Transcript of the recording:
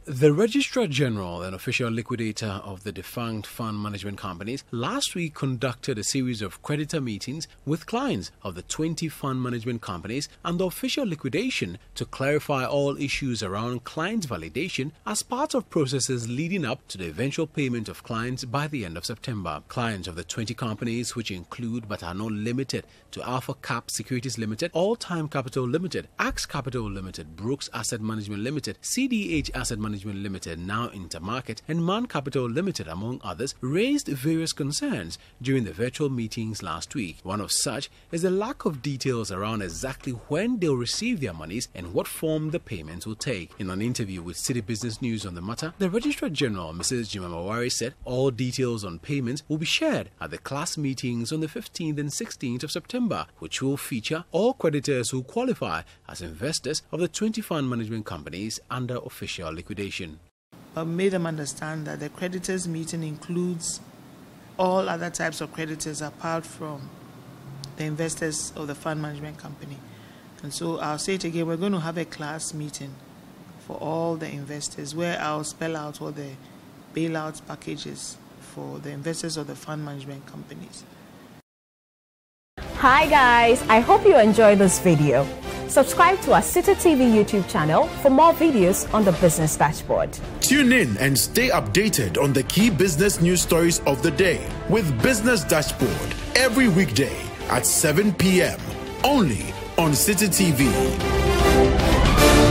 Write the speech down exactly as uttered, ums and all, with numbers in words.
The Registrar General and official liquidator of the defunct fund management companies last week conducted a series of creditor meetings with clients of the twenty fund management companies and the official liquidation to clarify all issues around client validation as part of processes leading up to the eventual payment of clients by the end of September. Clients of the twenty companies, which include but are not limited to Alpha Cap Securities Limited, All Time Capital Limited, Axe Capital Limited, Brooks Asset Management Limited, C D H Asset Management Limited, now Intermarket, and Man Capital Limited, among others, raised various concerns during the virtual meetings last week. One of such is the lack of details around exactly when they'll receive their monies and what form the payments will take. In an interview with Citi Business News on the matter, the Registrar General, Missus Jimamawari, said all details on payments will be shared at the class meetings on the fifteenth and sixteenth of September, which will feature all creditors who qualify as investors of the twenty fund management companies under official liquidation. But made them understand that the creditors meeting includes all other types of creditors apart from the investors of the fund management company. And so I'll say it again, we're going to have a class meeting for all the investors where I'll spell out all the bailout packages for the investors of the fund management companies. Hi guys, I hope you enjoyed this video. Subscribe to our Citi T V YouTube channel for more videos on the Business Dashboard. Tune in and stay updated on the key business news stories of the day with Business Dashboard every weekday at seven p m only on Citi T V.